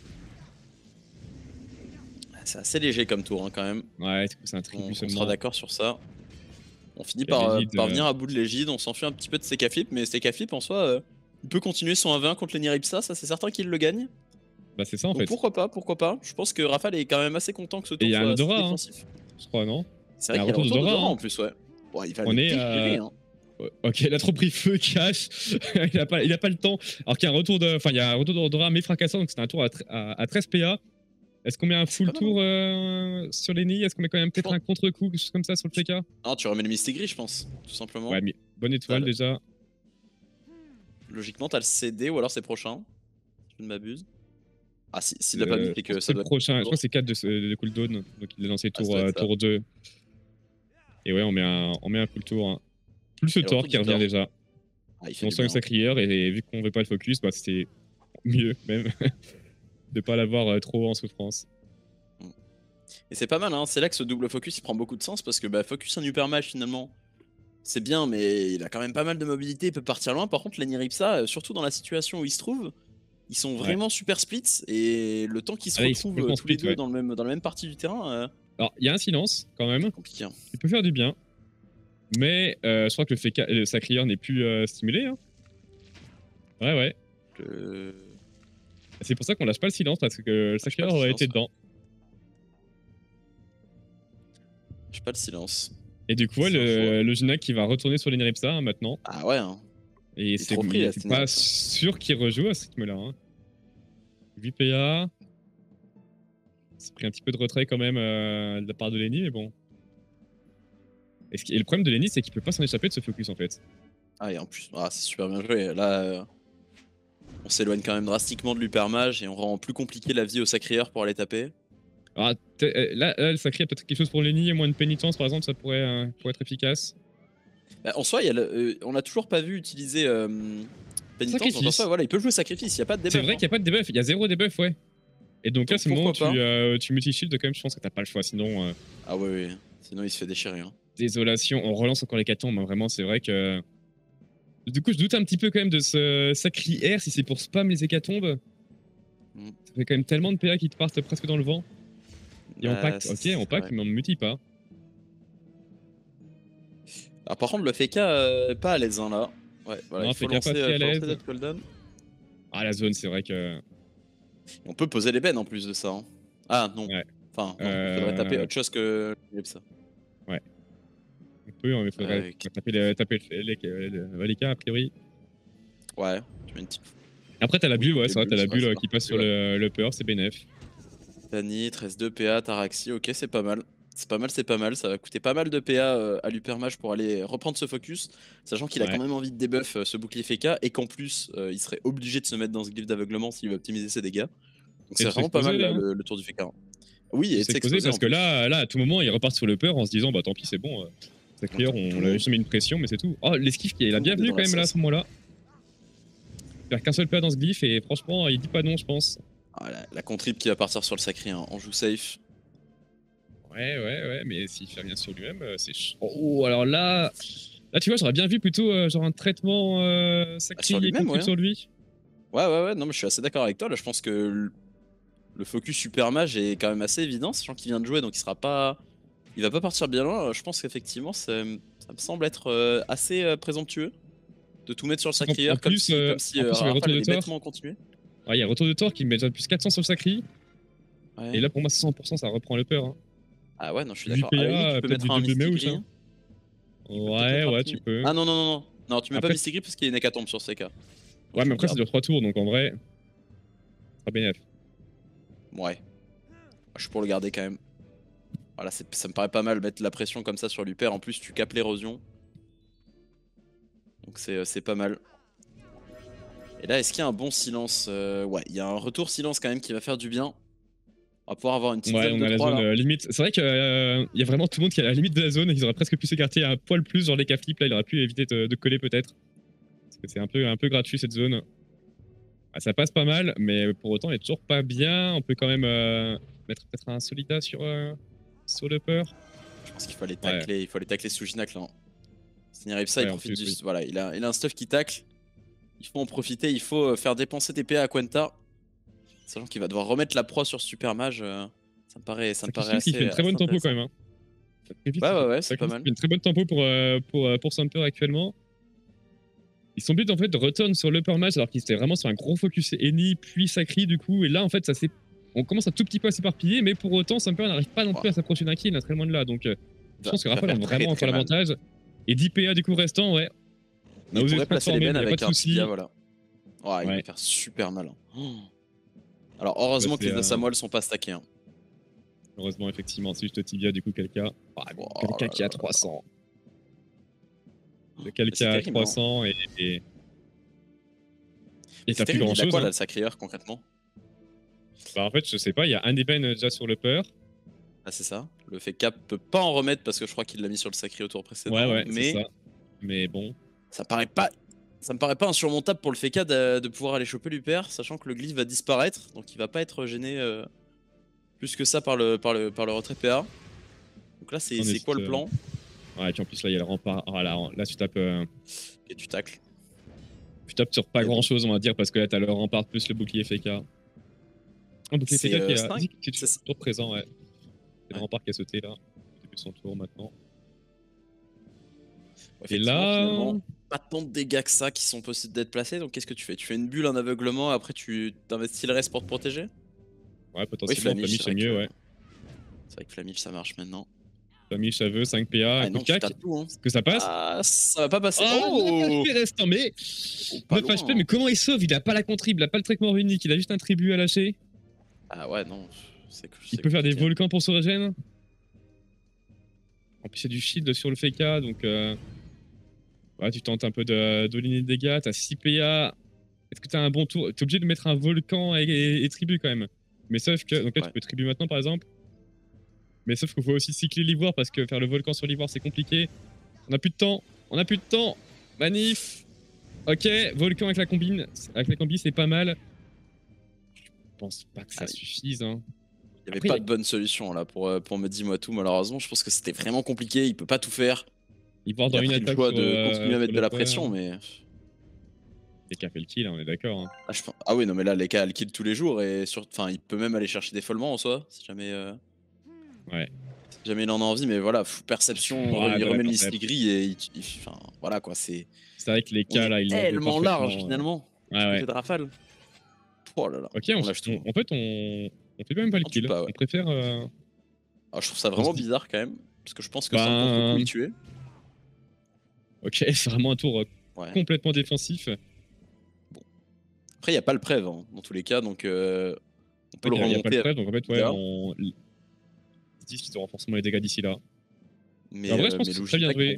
Speaker 1: C'est assez léger comme tour hein, quand même.
Speaker 2: Ouais, du coup, c'est un
Speaker 1: On,
Speaker 2: tribut
Speaker 1: on sera
Speaker 2: seulement.
Speaker 1: d'accord sur ça. On finit
Speaker 2: Il y a
Speaker 1: par, euh,
Speaker 2: l'égide,
Speaker 1: par
Speaker 2: euh,
Speaker 1: venir à bout de l'égide, on s'enfuit un petit peu de ses flip, mais ses flip en soi, euh, il peut continuer son un v un contre Lenny Ripsa, ça c'est certain qu'il le gagne.
Speaker 2: Bah, c'est ça en
Speaker 1: Donc
Speaker 2: fait.
Speaker 1: pourquoi pas, pourquoi pas. Je pense que Rafale est quand même assez content que ce
Speaker 2: Et il
Speaker 1: tour
Speaker 2: y a un
Speaker 1: soit assez
Speaker 2: Odora, hein,
Speaker 1: défensif.
Speaker 2: je crois, non?
Speaker 1: C'est
Speaker 2: Il y
Speaker 1: vrai
Speaker 2: a un
Speaker 1: qu'il y a le
Speaker 2: retour
Speaker 1: retour de
Speaker 2: d'Odora.
Speaker 1: Dora
Speaker 2: Hein.
Speaker 1: en plus, ouais. Bon, il va
Speaker 2: On
Speaker 1: le
Speaker 2: est.
Speaker 1: déchirer.
Speaker 2: Euh...
Speaker 1: Hein.
Speaker 2: Ok, il a trop pris feu, cash. il, a pas, il a pas le temps. Alors qu'il y a un retour de. Enfin, il y a un retour d'Odora, mais fracassant, donc c'est un tour à, à, à treize P A. Est-ce qu'on met un full
Speaker 1: Pas mal,
Speaker 2: tour
Speaker 1: hein.
Speaker 2: euh, sur Lenny? Est-ce qu'on met quand même peut-être
Speaker 1: pense...
Speaker 2: un contre-coup, quelque chose comme ça sur le P K?
Speaker 1: Non, tu remets le Mistigris, je pense, tout simplement.
Speaker 2: Ouais, mais bonne étoile
Speaker 1: le...
Speaker 2: déjà.
Speaker 1: Logiquement, t'as le C D ou alors c'est prochain. Si je ne m'abuse. Ah, s'il si, si l'a pas mis,
Speaker 2: Euh,
Speaker 1: c'est que ça
Speaker 2: c'est le
Speaker 1: doit être.
Speaker 2: prochain, je crois que c'est quatre de, de cooldown, donc il l'a lancé
Speaker 1: Ah, ça
Speaker 2: tour,
Speaker 1: doit
Speaker 2: euh,
Speaker 1: être ça.
Speaker 2: tour deux. Et ouais, on met un, on met un full tour. Hein. Plus le
Speaker 1: Et le
Speaker 2: Thor
Speaker 1: retour
Speaker 2: qui
Speaker 1: du
Speaker 2: revient
Speaker 1: Thor.
Speaker 2: déjà.
Speaker 1: Ah, il fait
Speaker 2: On
Speaker 1: du
Speaker 2: soigne
Speaker 1: bien.
Speaker 2: sa crieur et vu qu'on veut pas le focus, bah, c'était mieux même de pas l'avoir euh, trop en souffrance.
Speaker 1: Et c'est pas mal, hein. C'est là que ce double focus il prend beaucoup de sens parce que bah, focus un Hyper Mage finalement, c'est bien, mais il a quand même pas mal de mobilité, il peut partir loin. Par contre, Lenny Ripsa, euh, surtout dans la situation où il se trouve, ils sont
Speaker 2: Ouais.
Speaker 1: vraiment super splits et le temps qu'ils se
Speaker 2: Ah là, ils sont
Speaker 1: retrouvent euh,
Speaker 2: complètement
Speaker 1: tous les
Speaker 2: split,
Speaker 1: deux
Speaker 2: ouais.
Speaker 1: dans, le même, dans la même partie du terrain, euh,
Speaker 2: Alors, il y a un silence quand même.
Speaker 1: Compliqué. Hein.
Speaker 2: Il peut faire du bien. Mais euh, je crois que le, féca... le sacrieur n'est plus euh, stimulé. Hein. Ouais, ouais.
Speaker 1: Le...
Speaker 2: C'est pour ça qu'on lâche pas le silence parce que le sacrieur aurait été dedans.
Speaker 1: Lâche pas le silence.
Speaker 2: Et du coup, ouais, le, le Ginac qui va retourner sur l'Ineripsa hein, maintenant.
Speaker 1: Ah ouais. Hein.
Speaker 2: Et c'est pas sûr qu'il rejoue à ce rythme-là. Hein. huit P A. C'est pris un petit peu de retrait quand même euh, de la part de Lenny, mais bon. Et, ce qui... et le problème de Lenny, c'est qu'il peut pas s'en échapper de ce focus en fait.
Speaker 1: Ah, et en plus, ah, c'est super bien joué. Là, euh, on s'éloigne quand même drastiquement de l'Hypermage et on rend plus compliqué la vie au Sacrieur pour aller taper.
Speaker 2: Alors, là, là, le Sacré a peut-être quelque chose pour Lenny, et moins de pénitence par exemple, ça pourrait, euh, pourrait être efficace.
Speaker 1: Bah, en soi, y a le, euh, on l'a toujours pas vu utiliser euh, pénitence. Donc en soi, voilà, il peut jouer sacrifice, il n'y a pas de debuff.
Speaker 2: C'est vrai hein. qu'il n'y a pas de debuff, il y a zéro debuff, ouais. Et donc, donc là, c'est le moment où tu, euh, tu multi-shield quand même, je pense que t'as pas le choix, sinon. Euh...
Speaker 1: Ah ouais, ouais, sinon il se fait déchirer. Hein.
Speaker 2: Désolation, on relance encore les hécatombes, hein, vraiment, c'est vrai que. Du coup, je doute un petit peu quand même de ce sacriaire si c'est pour spam les hécatombes. Mm. Ça fait quand même tellement de P A qui te partent presque dans le vent. Et bah, en pack, ok, en pack, mais on ne multi pas.
Speaker 1: Alors par contre, le F K euh, pas à l'aise hein, là. Ouais, voilà,
Speaker 2: non,
Speaker 1: il faut
Speaker 2: F K
Speaker 1: lancer,
Speaker 2: pas très à l'aise.
Speaker 1: Cooldown.
Speaker 2: Ah, la zone, c'est vrai que.
Speaker 1: On peut poser les bennes en plus de ça. Hein. Ah non. Ouais. Enfin, non, euh... il faudrait taper autre chose que ça.
Speaker 2: Ouais. On peut, mais il faudrait euh, okay. taper, les, taper les, les, les, les, les cas a priori.
Speaker 1: Ouais, tu mets une petite.
Speaker 2: Après, t'as la bulle, ouais, c'est vrai, t'as la bulle qui passe sur le, le peur, c'est bénef.
Speaker 1: Tani, treize deux P A, Taraxi, ok, c'est pas mal. C'est pas mal, c'est pas mal. Ça va coûter pas mal de P A euh, à l'Hypermage pour aller reprendre ce focus, sachant qu'il ouais. a quand même envie de débuff euh, ce bouclier F K et qu'en plus, euh, il serait obligé de se mettre dans ce glyphe d'aveuglement s'il veut optimiser ses dégâts. Donc c'est vraiment pas mal là, hein. le, le tour du F K. Oui, et
Speaker 2: c'est exposé parce que là, là, à tout moment, il repart sur le peur en se disant, bah tant pis, c'est bon. Euh, Sacrieur, on l'a juste mis une pression, mais c'est tout. Oh, l'esquive qui est la bienvenue quand même là à ce moment-là. Faire qu'un seul P A dans ce glyphe et franchement, il dit pas non, je pense.
Speaker 1: Ah, la, la contrib qui va partir sur le sacré, hein. On joue safe.
Speaker 2: Ouais, ouais, ouais, mais s'il fait rien sur lui-même, c'est ch... Oh, alors là... Là, tu vois, j'aurais bien vu plutôt euh, genre un traitement euh, sacré
Speaker 1: bah,
Speaker 2: et ouais, sur lui.
Speaker 1: Ouais, ouais, ouais, non, mais je suis assez d'accord avec toi. Là, je pense que le, le focus super mage est quand même assez évident, sachant qu'il vient de jouer, donc il sera pas... Il va pas partir bien loin. Je pense qu'effectivement, ça me semble être euh, assez euh, présomptueux de tout mettre sur le sacrieur, comme si, euh, comme si euh, Rafale allait bêtement continuer.
Speaker 2: Ouais, il y a retour de Thor qui met déjà plus quatre cents sur le sacri. Ouais. Et là, pour moi, cent pour cent, ça reprend le peur. Hein.
Speaker 1: Ah ouais, non, je suis d'accord. Ah, tu peux mettre un Mystic hein.
Speaker 2: Ouais, ouais, tu peux.
Speaker 1: Ah non, non, non, non. Non, tu mets après, pas Mystic Grip parce qu'il y a une hécatombe sur C K. Donc
Speaker 2: ouais, mais après, ça dure trois tours, donc en vrai, ça sera bénéf.
Speaker 1: Ouais. Je suis pour le garder quand même. Voilà, ça me paraît pas mal mettre la pression comme ça sur l'Hyper. En plus, tu capes l'érosion. Donc c'est pas mal. Et là, est-ce qu'il y a un bon silence euh, Ouais, il y a un retour silence quand même qui va faire du bien. On va pouvoir avoir une petite
Speaker 2: ouais,
Speaker 1: zone
Speaker 2: on
Speaker 1: de
Speaker 2: a la
Speaker 1: trois,
Speaker 2: zone
Speaker 1: là.
Speaker 2: Euh, limite. C'est vrai qu'il euh, y a vraiment tout le monde qui est à la limite de la zone et ils auraient presque pu s'écarter un poil plus, genre les cas flip là, il aurait pu éviter de, de coller peut-être. Parce que c'est un peu, un peu gratuit cette zone. Ah, ça passe pas mal, mais pour autant, il est toujours pas bien. On peut quand même euh, mettre peut-être un Solida sur, euh, sur le peur.
Speaker 1: Je pense qu'il faut aller tacler, ouais. il faut aller tacler sous Ginac là. Sneeripsa, ouais, il profite
Speaker 2: plus,
Speaker 1: du...
Speaker 2: oui.
Speaker 1: Voilà, il a, il a un stuff qui tacle. Il faut en profiter, il faut faire dépenser tes P A à Quenta. Sachant qu'il va devoir remettre la proie sur Super Mage. Euh, ça me paraît, ça me paraît assez.
Speaker 2: Il fait une très bonne tempo quand même. Hein.
Speaker 1: Ouais, ouais, ouais, c'est pas mal.
Speaker 2: Il fait une très bonne tempo pour, euh, pour, euh, pour Samper actuellement. Ils sont but en fait de return sur l'upper match alors qu'ils étaient vraiment sur un gros focus Eni puis Sacri du coup. Et là en fait, ça s'est. On commence un tout petit peu à s'éparpiller, mais pour autant, Samper n'arrive pas non plus wow. à s'approcher d'un kill, il est très loin de là. Donc euh, je pense que Rafale a vraiment encore l'avantage. Et dix P A du coup restant, ouais.
Speaker 1: On a osé se placer les bennes avec un petit voilà. Oh, il ouais. va faire super mal. Oh. Alors heureusement bah, que les euh... Samuel sont pas stackés. Hein.
Speaker 2: Heureusement, effectivement, c'est juste Tibia du coup quelqu'un. Oh, oh, quelqu'un qui a trois cents. Quelqu'un à trois cents et. Et,
Speaker 1: et t'as plus grand chose. Quoi hein. là le sacrieur concrètement?
Speaker 2: Bah en fait, je sais pas, il y a un Eben déjà sur le peur.
Speaker 1: Ah, c'est ça. Le fait Cap peut pas en remettre parce que je crois qu'il l'a mis sur le sacré au tour précédent.
Speaker 2: Ouais, ouais,
Speaker 1: mais.
Speaker 2: Ça. Mais bon.
Speaker 1: Ça paraît pas. Ça me paraît pas insurmontable pour le F K de, de pouvoir aller choper l'Hyper, sachant que le glyphe va disparaître, donc il va pas être gêné euh, plus que ça par le, par le, par le retrait P A. Donc là, c'est quoi le plan?
Speaker 2: Ouais, et puis en plus, là, il y a le rempart. Ah, là, là, tu tapes. Euh...
Speaker 1: Et tu tacles.
Speaker 2: Tu tapes sur pas et grand bon. chose, on va dire, parce que là, t'as le rempart plus le bouclier F K. Un bouclier F K euh, qui, est, qui est toujours présent, ouais. C'est le
Speaker 1: Ouais.
Speaker 2: rempart qui a sauté là. Au début de son tour maintenant. Et
Speaker 1: Effectivement,
Speaker 2: là.
Speaker 1: finalement, pas tant de dégâts que ça qui sont possibles d'être placés. Donc qu'est-ce que tu fais? Tu fais une bulle, un aveuglement, après tu t'investis le reste pour te protéger?
Speaker 2: Ouais,
Speaker 1: Oui,
Speaker 2: potentiellement,
Speaker 1: Flamiche,
Speaker 2: Flamiche
Speaker 1: c'est
Speaker 2: c'est
Speaker 1: vrai que
Speaker 2: mieux, ouais.
Speaker 1: c'est vrai que Flamiche ça marche maintenant.
Speaker 2: Flamiche, ça veut, cinq P A, un
Speaker 1: Ah
Speaker 2: coup
Speaker 1: non,
Speaker 2: de
Speaker 1: tu
Speaker 2: cac.
Speaker 1: tapes tout, hein.
Speaker 2: Est-ce que ça passe?
Speaker 1: Ah, ça va pas passer.
Speaker 2: Oh, neuf
Speaker 1: Oh!
Speaker 2: H P restant, mais
Speaker 1: Oh, pas
Speaker 2: neuf
Speaker 1: loin,
Speaker 2: H P, mais
Speaker 1: hein.
Speaker 2: comment il sauve? Il a pas la contrib, il a pas le traitement runique, il a juste un tribut à lâcher.
Speaker 1: Ah ouais, non, c'est
Speaker 2: Il
Speaker 1: c'est
Speaker 2: peut faire des
Speaker 1: compliqué, hein.
Speaker 2: volcans pour se régène. En plus, il y a du shield sur le F K, donc euh... ouais, tu tentes un peu de doliner de dégâts. T'as six P A. Est-ce que t'as un bon tour? T'es obligé de mettre un volcan et, et, et tribut quand même. Mais sauf que. Donc là,
Speaker 1: Ouais.
Speaker 2: tu peux tribut maintenant par exemple. Mais sauf qu'il faut aussi cycler l'ivoire parce que faire le volcan sur l'ivoire c'est compliqué. On a plus de temps. On a plus de temps. Manif. Ok, volcan avec la combine. Avec la combi, c'est pas mal. Je pense pas que ça
Speaker 1: Ah,
Speaker 2: suffise. Hein.
Speaker 1: il y avait
Speaker 2: Après,
Speaker 1: pas
Speaker 2: il-
Speaker 1: de bonne solution là pour, euh, pour me dis-moi tout, malheureusement. Je pense que c'était vraiment compliqué, il peut pas tout faire.
Speaker 2: Ivoire
Speaker 1: Il
Speaker 2: dans
Speaker 1: a
Speaker 2: une
Speaker 1: pris le
Speaker 2: attaque
Speaker 1: choix
Speaker 2: sur,
Speaker 1: de continuer
Speaker 2: euh,
Speaker 1: à
Speaker 2: sur
Speaker 1: mettre
Speaker 2: le
Speaker 1: de la
Speaker 2: père.
Speaker 1: pression, mais.
Speaker 2: Et qui a fait le kill, hein, on est d'accord. Hein.
Speaker 1: Ah, je pense- ah oui, non, mais là, les cas, elle kill tous les jours et sur... enfin, il peut même aller chercher des follements en soi, si jamais, euh,
Speaker 2: Ouais.
Speaker 1: si jamais il en a envie, mais voilà, pff, perception,
Speaker 2: Ouais,
Speaker 1: il
Speaker 2: de la
Speaker 1: remet le
Speaker 2: percep.
Speaker 1: liste gris et il... il- enfin, voilà quoi, c'est.
Speaker 2: C'est vrai que les
Speaker 1: On
Speaker 2: cas
Speaker 1: est
Speaker 2: là, ils l'ont joué
Speaker 1: tellement large
Speaker 2: parfaitement. euh.
Speaker 1: finalement
Speaker 2: Ouais,
Speaker 1: du
Speaker 2: ouais.
Speaker 1: côté de Rafale. Oh là là,
Speaker 2: Ok, on,
Speaker 1: on lâche tout.
Speaker 2: on- en fait, on, on fait même pas le
Speaker 1: On tue
Speaker 2: kill.
Speaker 1: pas, ouais.
Speaker 2: On préfère. euh,
Speaker 1: Ah, je trouve ça
Speaker 2: On se
Speaker 1: vraiment
Speaker 2: dit.
Speaker 1: bizarre quand même, parce que je pense que cinq contre coup,
Speaker 2: Ben.
Speaker 1: il tuait.
Speaker 2: Ok, c'est vraiment un tour euh,
Speaker 1: Ouais.
Speaker 2: complètement défensif.
Speaker 1: Après, il n'y a pas le prêve hein, dans tous les cas, donc euh, on peut
Speaker 2: Il
Speaker 1: le
Speaker 2: n'y a, y a pas le
Speaker 1: remonter avec
Speaker 2: prêve, donc en fait,
Speaker 1: les
Speaker 2: ouais,
Speaker 1: gars,
Speaker 2: on. Ils disent qu'ils auront forcément les dégâts d'ici là.
Speaker 1: mais,
Speaker 2: En vrai, je
Speaker 1: euh,
Speaker 2: pense
Speaker 1: mais
Speaker 2: que c'est très bien
Speaker 1: Logitech,
Speaker 2: joué.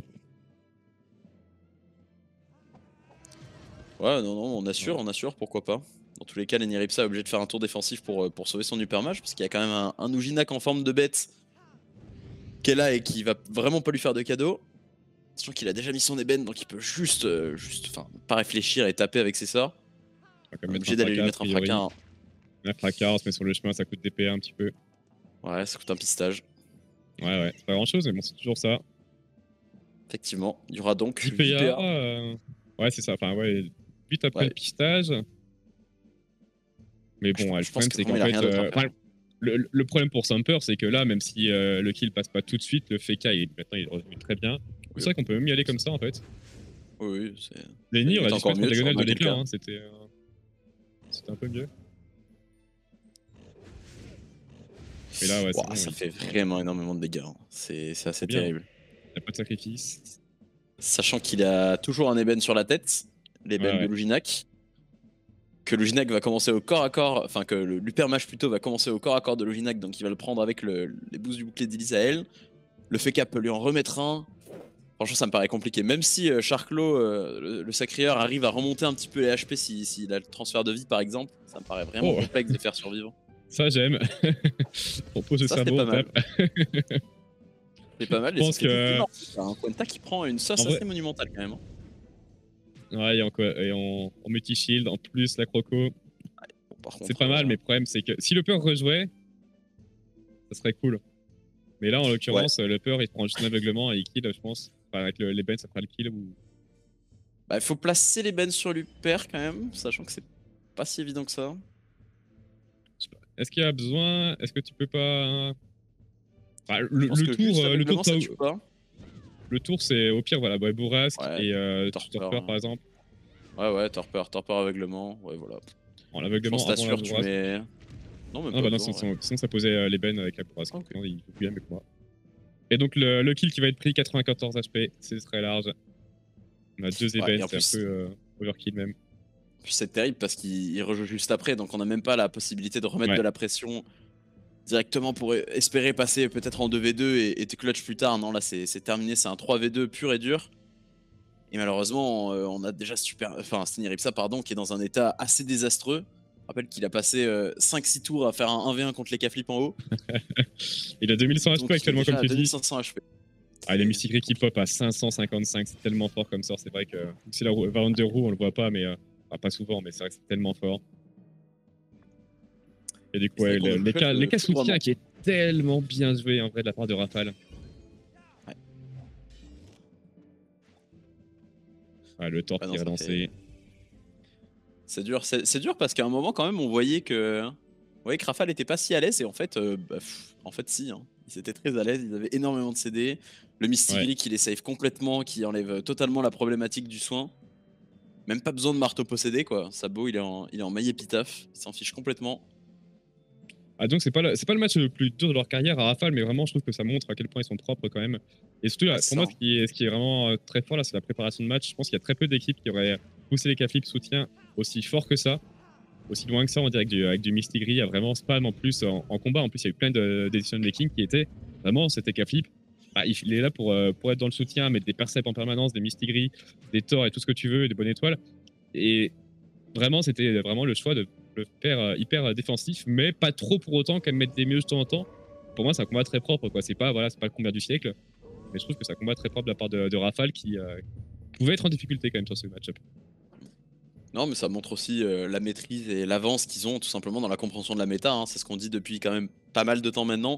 Speaker 1: ouais, non, non, on assure, on assure, pourquoi pas. Dans tous les cas, Lenny est obligé de faire un tour défensif pour, euh, pour sauver son Hypermage, parce qu'il y a quand même un, un Ujinac en forme de bête qui est là et qui va vraiment pas lui faire de cadeau. Sachant qu'il a déjà mis son ébène, donc il peut juste, euh, juste, enfin, pas réfléchir et taper avec ses sorts.
Speaker 2: On va quand
Speaker 1: On
Speaker 2: même
Speaker 1: est
Speaker 2: mettre
Speaker 1: obligé
Speaker 2: un
Speaker 1: d'aller lui
Speaker 2: fracas, a
Speaker 1: mettre un
Speaker 2: priori.
Speaker 1: fracas. hein.
Speaker 2: Un fracas, on se met sur le chemin, ça coûte des P A un petit peu.
Speaker 1: Ouais, ça coûte un pistage.
Speaker 2: Ouais, ouais, c'est pas grand chose, mais bon, c'est toujours ça.
Speaker 1: Effectivement, il y aura donc
Speaker 2: dix
Speaker 1: huit
Speaker 2: P A.
Speaker 1: P A.
Speaker 2: euh, Ouais, c'est ça. Enfin, ouais, huit après
Speaker 1: Ouais.
Speaker 2: le pistage. Mais
Speaker 1: Je,
Speaker 2: bon, ouais,
Speaker 1: je
Speaker 2: le
Speaker 1: pense
Speaker 2: problème,
Speaker 1: que
Speaker 2: c'est
Speaker 1: vraiment,
Speaker 2: qu'en
Speaker 1: il a
Speaker 2: fait.
Speaker 1: rien d'autre à
Speaker 2: euh,
Speaker 1: faire.
Speaker 2: enfin, le, le problème pour Samper, c'est que là, même si euh, le kill passe pas tout de suite, le F K, il, maintenant, il est revenu très bien.
Speaker 1: Oui,
Speaker 2: C'est vrai qu'on peut même y aller comme ça, en fait.
Speaker 1: oui, oui, c'est.
Speaker 2: Lenny, on
Speaker 1: limite
Speaker 2: a dû se
Speaker 1: encore
Speaker 2: mettre en
Speaker 1: mieux, tu
Speaker 2: diagonale de
Speaker 1: remarques
Speaker 2: l'écart,
Speaker 1: quelqu'un.
Speaker 2: hein. C'était euh, c'était un peu mieux. Mais là, ouais, c'est
Speaker 1: Ouah,
Speaker 2: bon.
Speaker 1: ça
Speaker 2: Il
Speaker 1: fait vraiment énormément de dégâts. hein. C'est c'est assez
Speaker 2: bien.
Speaker 1: terrible.
Speaker 2: n'y a pas de sacrifice.
Speaker 1: Sachant qu'il a toujours un ébène sur la tête, l'ébène
Speaker 2: Ouais, ouais.
Speaker 1: de Luginac. Que Luginac va commencer au corps à corps, enfin que le l'Hypermage plutôt va commencer au corps à corps de Luginac, donc il va le prendre avec le, les boosts du bouclier d'Elise à elle. Le Feka peut lui en remettre un. Franchement, ça me paraît compliqué. Même si euh, Charclo, euh, le, le sacrieur, arrive à remonter un petit peu les H P s'il si, s'il a le transfert de vie par exemple, ça me paraît vraiment
Speaker 2: Oh.
Speaker 1: complexe de faire survivre.
Speaker 2: Ça, j'aime. On pose le
Speaker 1: Ça, c'était
Speaker 2: cerveau,
Speaker 1: pas
Speaker 2: on
Speaker 1: mal.
Speaker 2: tape.
Speaker 1: C'est pas mal
Speaker 2: Je
Speaker 1: et ça
Speaker 2: pense
Speaker 1: fait
Speaker 2: que-
Speaker 1: du c'est un Quenta qui prend une sauce
Speaker 2: En vrai-
Speaker 1: assez monumentale quand même. hein.
Speaker 2: Ouais, et en, quoi- et en, en multi-shield, en plus, la croco.
Speaker 1: Bon, par contre,
Speaker 2: C'est pas mal,
Speaker 1: euh,
Speaker 2: mais le problème, c'est que si le peur rejouait, ça serait cool. Mais là, en l'occurrence, le peur, il prend juste un aveuglement et il kill, je pense. Enfin, avec le, les bens, ça fera le kill. Ou...
Speaker 1: Bah, il faut placer les bennes sur l'Hyper quand même, sachant que c'est pas si évident que ça.
Speaker 2: Je sais pas. Est-ce qu'il y a besoin? Est-ce que tu peux pas. Enfin, le,
Speaker 1: Je pense
Speaker 2: le
Speaker 1: que
Speaker 2: tour,
Speaker 1: juste
Speaker 2: euh, le
Speaker 1: aveuglement,
Speaker 2: tour,
Speaker 1: ça
Speaker 2: ça-
Speaker 1: tue pas.
Speaker 2: le tour, c'est au pire, voilà, bah, Bourrasque
Speaker 1: Ouais,
Speaker 2: et euh,
Speaker 1: Torpeur,
Speaker 2: Torpeur,
Speaker 1: hein.
Speaker 2: par exemple.
Speaker 1: Ouais, ouais, torpeur, torpeur aveuglement, ouais, voilà.
Speaker 2: En
Speaker 1: Je
Speaker 2: l'aveuglement
Speaker 1: pense que
Speaker 2: avant la
Speaker 1: t'assures, tu
Speaker 2: Bourrasque.
Speaker 1: mets. Non, mais
Speaker 2: Ah
Speaker 1: pas
Speaker 2: bah non,
Speaker 1: besoin,
Speaker 2: sinon,
Speaker 1: ouais.
Speaker 2: sinon, ça posait euh, les bennes avec la Bourrasque.
Speaker 1: Ok.
Speaker 2: Non, il faut plus avec moi. Et donc le, le kill qui va être pris, quatre-vingt-quatorze H P, c'est très large. On a deux
Speaker 1: Ouais, et
Speaker 2: events,
Speaker 1: en
Speaker 2: c'est
Speaker 1: plus-
Speaker 2: un peu euh, overkill même.
Speaker 1: Puis c'est terrible parce qu'il il rejoue juste après, donc on a même pas la possibilité de remettre
Speaker 2: Ouais.
Speaker 1: de la pression directement pour espérer passer peut-être en deux v deux et, et te clutch plus tard. Non, là c'est c'est terminé, c'est un trois v deux pur et dur. Et malheureusement, euh, on a déjà super, enfin Steniripsa pardon, qui est dans un état assez désastreux. Je rappelle qu'il a passé euh, cinq six tours à faire un un v un contre les Caflips en haut.
Speaker 2: Il a deux mille cent
Speaker 1: Donc
Speaker 2: H P
Speaker 1: il est
Speaker 2: actuellement,
Speaker 1: déjà
Speaker 2: comme
Speaker 1: à
Speaker 2: tu dis.
Speaker 1: deux mille cinq cents H P.
Speaker 2: Ah, les Mystic qui pop à cinq cent cinquante-cinq, c'est tellement fort comme sort. C'est vrai que c'est la roue- variante de roue, on le voit pas, mais euh, enfin, pas souvent, mais c'est vrai que c'est tellement fort. Et du coup,
Speaker 1: C'est
Speaker 2: ouais,
Speaker 1: vrai qu'on
Speaker 2: le-
Speaker 1: le
Speaker 2: les
Speaker 1: fait,
Speaker 2: cas,
Speaker 1: euh,
Speaker 2: les cas
Speaker 1: tout droitement.
Speaker 2: soutien qui est tellement bien joué en vrai de la part de Rafale.
Speaker 1: Ouais.
Speaker 2: Ah, le tort
Speaker 1: Ah non,
Speaker 2: qui a
Speaker 1: ça
Speaker 2: lancé.
Speaker 1: fait- C'est dur, c'est c'est dur parce qu'à un moment quand même on voyait que voyez que Rafale était pas si à l'aise et en fait, euh, bah, pff, en fait si, hein. Ils étaient très à l'aise, ils avaient énormément de C D. Le
Speaker 2: Ouais.
Speaker 1: Mistigris qui les save complètement, qui enlève totalement la problématique du soin. Même pas besoin de marteau possédé quoi. Sabo il est en, il est en maille épitaphe, il s'en fiche complètement.
Speaker 2: Ah donc c'est pas le, c'est pas le match le plus dur de leur carrière à Rafale, mais vraiment je trouve que ça montre à quel point ils sont propres quand même. Et surtout
Speaker 1: Ah,
Speaker 2: là,
Speaker 1: c'est
Speaker 2: pour
Speaker 1: ça,
Speaker 2: moi
Speaker 1: hein.
Speaker 2: ce qui est, ce qui est vraiment euh, très fort là, c'est la préparation de match. Je pense qu'il y a très peu d'équipes qui auraient poussé les K-Flip soutien aussi fort que ça, aussi loin que ça, on dirait avec du, avec du Mistigris, il y a vraiment spam en plus en, en combat. En plus il y a eu plein de decision making qui étaient vraiment c'était K-Flip. Ah, il est là pour, euh, pour être dans le soutien, mettre des perceps en permanence, des Mistigris, des Thor et tout ce que tu veux, des bonnes étoiles. Et vraiment, c'était vraiment le choix de le faire euh, hyper euh, défensif, mais pas trop pour autant qu'elle mette des mieux de temps en temps. Pour moi, c'est un combat très propre, quoi. C'est pas, voilà, c'est pas le combat du siècle, mais je trouve que c'est un combat très propre de la part de, de Rafale qui euh, pouvait être en difficulté quand même sur ce match-up.
Speaker 1: Non, mais ça montre aussi euh, la maîtrise et l'avance qu'ils ont tout simplement dans la compréhension de la méta, hein. C'est ce qu'on dit depuis quand même pas mal de temps maintenant.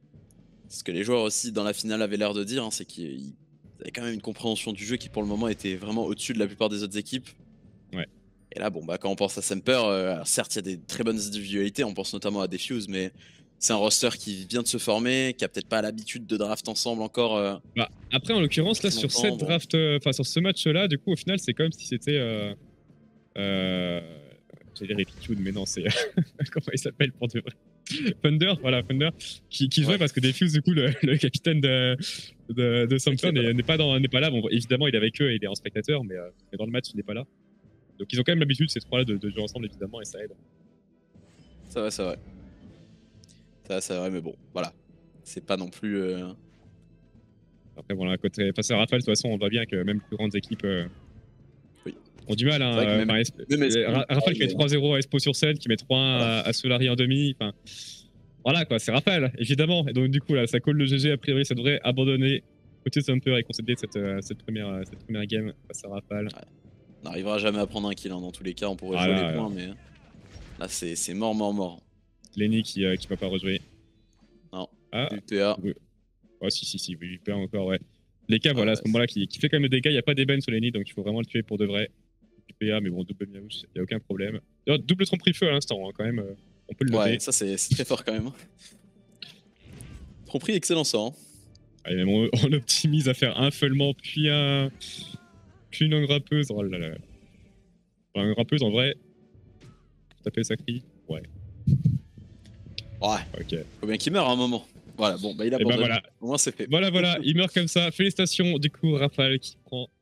Speaker 1: Ce que les joueurs aussi dans la finale avaient l'air de dire, hein, c'est qu'ils avaient quand même une compréhension du jeu qui pour le moment était vraiment au-dessus de la plupart des autres équipes.
Speaker 2: Ouais.
Speaker 1: Et là, bon, bah, quand on pense à Semper, euh, alors certes, il y a des très bonnes individualités, on pense notamment à Defuse, mais c'est un roster qui vient de se former, qui a peut-être pas l'habitude de draft ensemble encore. euh,
Speaker 2: Bah, après, en l'occurrence, là,
Speaker 1: Depuis
Speaker 2: sur
Speaker 1: longtemps,
Speaker 2: cette
Speaker 1: bon.
Speaker 2: draft, euh, enfin, sur ce match-là, du coup, au final, c'est comme si c'était. Euh, euh, J'allais dire Epitude, mais non, c'est. Comment il s'appelle pour de vrai Thunder, voilà, Thunder, qui, qui jouait
Speaker 1: Ouais.
Speaker 2: parce que Defuse, du coup, le, le capitaine de, de, de Samper
Speaker 1: Ok,
Speaker 2: n'est n'est pas, dans- n'est pas là. Bon, évidemment, il est avec eux et il est en spectateur, mais, euh, mais dans le match, il n'est pas là. Donc, ils ont quand même l'habitude, ces trois-là, de, de jouer ensemble, évidemment, et ça aide.
Speaker 1: C'est vrai, c'est vrai. C'est vrai, c'est vrai, mais bon, voilà. C'est pas non plus. euh,
Speaker 2: Après, voilà, côté face à Rafale, de toute façon, on voit bien que même plus grandes équipes euh,
Speaker 1: Oui.
Speaker 2: ont du mal. Hein,
Speaker 1: C'est vrai que
Speaker 2: euh,
Speaker 1: même.
Speaker 2: enfin, Esp-
Speaker 1: Même
Speaker 2: euh,
Speaker 1: Esprit,
Speaker 2: Ra- Rafale qui met
Speaker 1: mais-
Speaker 2: trois zéro à Espo sur scène, qui met trois un
Speaker 1: Voilà.
Speaker 2: à, à Solari en demi. Enfin, voilà, quoi, c'est Rafale, évidemment. Et donc, du coup, là, ça colle le G G. A priori, ça devrait abandonner côté Sumper et concéder cette, euh, cette, première, euh, cette première game face à Rafale.
Speaker 1: On n'arrivera jamais à prendre un kill, hein. Dans tous les cas, on pourrait
Speaker 2: Ah
Speaker 1: jouer
Speaker 2: là,
Speaker 1: les points,
Speaker 2: là.
Speaker 1: mais là, c'est c'est mort, mort, mort.
Speaker 2: Lenny qui, euh, qui va pas rejouer.
Speaker 1: Non.
Speaker 2: Ah,
Speaker 1: U P A.
Speaker 2: oui. Oh, si, si, si, oui, encore, ouais. Les cas,
Speaker 1: Ah
Speaker 2: voilà, à
Speaker 1: ouais,
Speaker 2: ce moment-là, qui, qui fait quand même des dégâts. Il n'y a pas d'ébène sur Lenny, donc il faut vraiment le tuer pour de vrai. P A, mais bon, double Miaouche, il n'y a aucun problème. D'ailleurs, double tromperie feu à l'instant, hein, quand même. euh, on peut le lever.
Speaker 1: ouais, ça c'est c'est très fort quand même. Compris, excellent sort, hein.
Speaker 2: Allez, même on, on optimise à faire un feulement, puis un. Puis une engrappeuse. Oh là là. Enfin, une grappeuse, en vrai. Taper sa crie. Ouais,
Speaker 1: Ouais,
Speaker 2: ok.
Speaker 1: faut bien qu'il meure à un moment. Voilà, bon, bah il a
Speaker 2: Et bah
Speaker 1: abandonne.
Speaker 2: voilà.
Speaker 1: Au moins c'est fait.
Speaker 2: Voilà, voilà, il meurt comme ça. Félicitations, du coup, Rafale qui prend